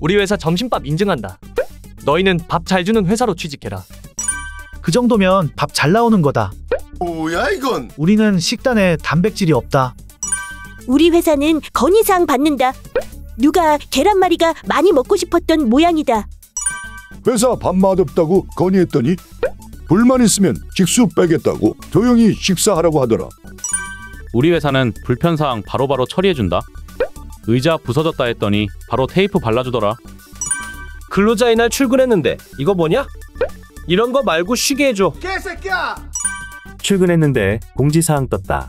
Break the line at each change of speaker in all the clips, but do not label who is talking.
우리 회사 점심밥 인증한다. 너희는 밥 잘 주는 회사로 취직해라.
그 정도면 밥 잘 나오는 거다.
뭐야 이건?
우리는 식단에 단백질이 없다.
우리 회사는 건의사항 받는다. 누가 계란말이가 많이 먹고 싶었던 모양이다.
회사 밥 맛없다고 건의했더니 불만 있으면 직수 빼겠다고 조용히 식사하라고 하더라.
우리 회사는 불편사항 바로바로 처리해준다. 의자 부서졌다 했더니 바로 테이프 발라주더라.
근로자의 날 출근했는데 이거 뭐냐? 이런 거 말고 쉬게 해줘.
개새끼야!
출근했는데 공지사항 떴다.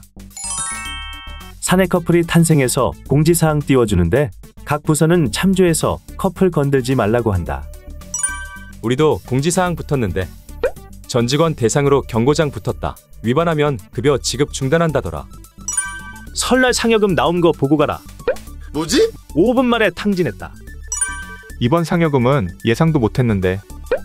사내 커플이 탄생해서 공지사항 띄워주는데 각 부서는 참조해서 커플 건들지 말라고 한다.
우리도 공지사항 붙었는데 전 직원 대상으로 경고장 붙었다. 위반하면 급여 지급 중단한다더라.
설날 상여금 나온 거 보고 가라.
뭐지?
5분 만에 탕진했다.
이번 상여금은 예상도 못했는데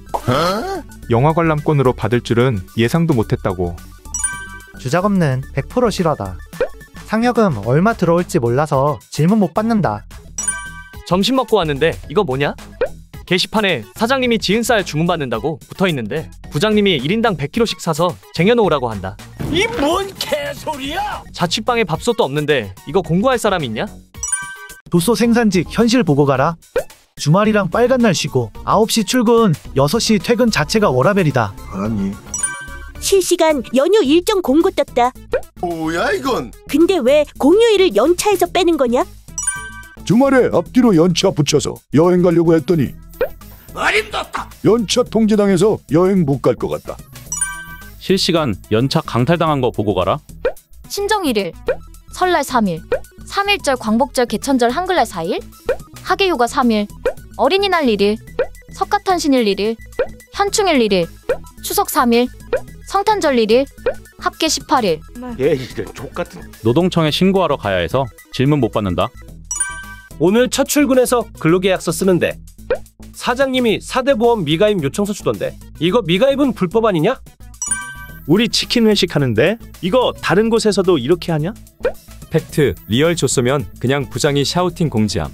영화 관람권으로 받을 줄은 예상도 못했다고.
주작 없는 100% 실화다. 상여금 얼마 들어올지 몰라서 질문 못 받는다.
점심 먹고 왔는데 이거 뭐냐? 게시판에 사장님이 지은 쌀 주문받는다고 붙어있는데 부장님이 1인당 100kg씩 사서 쟁여놓으라고 한다.
이 뭔 개소리야!
자취방에 밥솥도 없는데 이거 공부할 사람 있냐?
도서 생산직 현실 보고 가라. 주말이랑 빨간 날 쉬고 9시 출근 6시 퇴근 자체가 워라벨이다.
알았니?
실시간 연휴 일정 공고 떴다.
뭐야 이건?
근데 왜 공휴일을 연차해서 빼는 거냐?
주말에 앞뒤로 연차 붙여서 여행 가려고 했더니
어림없다!
연차 통제당해서 여행 못 갈 것 같다.
실시간 연차 강탈당한 거 보고 가라.
신정 1일, 설날 3일, 3일절 광복절 개천절 한글날 4일, 하계휴가 3일, 어린이날 1일, 석가탄신일 1일, 현충일 1일, 추석 3일, 성탄절 1일, 합계 18일.
얘 이런 족같은.
노동청에 신고하러 가야 해서 질문 못 받는다.
오늘 첫 출근해서 근로계약서 쓰는데 사장님이 4대 보험 미가입 요청서 주던데 이거 미가입은 불법 아니냐?
우리 치킨 회식하는데 이거 다른 곳에서도 이렇게 하냐?
팩트, 리얼 줬으면 그냥 부장이 샤우팅 공지함.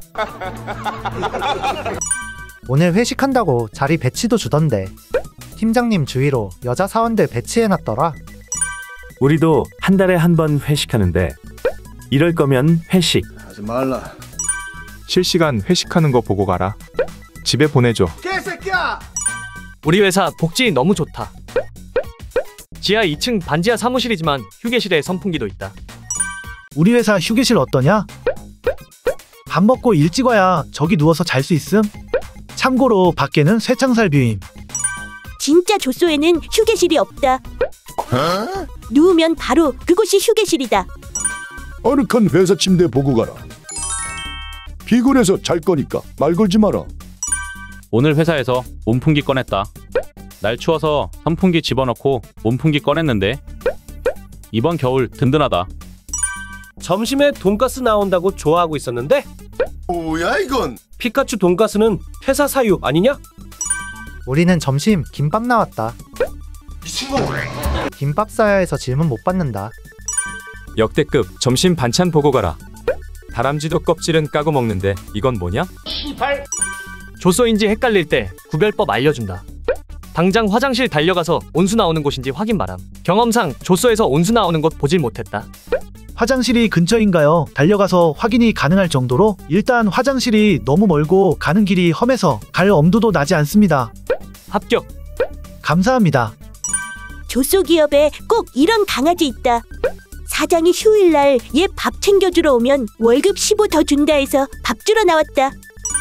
오늘 회식한다고 자리 배치도 주던데 팀장님 주위로 여자 사원들 배치해놨더라.
우리도 한 달에 한 번 회식하는데 이럴 거면 회식.
하지 말라.
실시간 회식하는 거 보고 가라. 집에 보내줘.
개새끼야!
우리 회사 복지 너무 좋다. 지하 2층 반지하 사무실이지만 휴게실에 선풍기도 있다.
우리 회사 휴게실 어떠냐? 밥 먹고 일찍 와야 저기 누워서 잘 수 있음? 참고로 밖에는 쇠창살 뷰임.
진짜 조소에는 휴게실이 없다. 누우면 바로 그곳이 휴게실이다.
아늑한 회사 침대 보고 가라. 피곤해서 잘 거니까 말 걸지 마라.
오늘 회사에서 온풍기 꺼냈다. 날 추워서 선풍기 집어넣고 온풍기 꺼냈는데 이번 겨울 든든하다.
점심에 돈가스 나온다고 좋아하고 있었는데
뭐야 이건?
피카츄 돈가스는 회사 사유 아니냐?
우리는 점심 김밥 나왔다.
미친 거
김밥 싸야 해서 질문 못 받는다.
역대급 점심 반찬 보고 가라. 다람쥐도 껍질은 까고 먹는데 이건 뭐냐?
조소인지 헷갈릴 때 구별법 알려준다. 당장 화장실 달려가서 온수 나오는 곳인지 확인 바람. 경험상 조소에서 온수 나오는 곳 보질 못했다.
화장실이 근처인가요? 달려가서 확인이 가능할 정도로 일단 화장실이 너무 멀고 가는 길이 험해서 갈 엄두도 나지 않습니다.
합격.
감사합니다.
조소 기업에 꼭 이런 강아지 있다. 사장이 휴일날 얘 밥 챙겨주러 오면 월급 15 더 준다 해서 밥 주러 나왔다.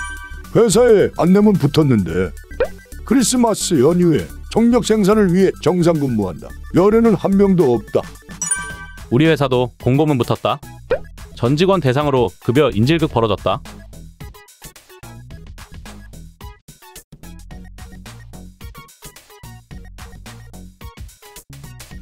회사에 안내문 붙었는데 크리스마스 연휴에 정력 생산을 위해 정상 근무한다. 열에는 한 명도 없다.
우리 회사도 공고문 붙었다. 전 직원 대상으로 급여 인질극 벌어졌다.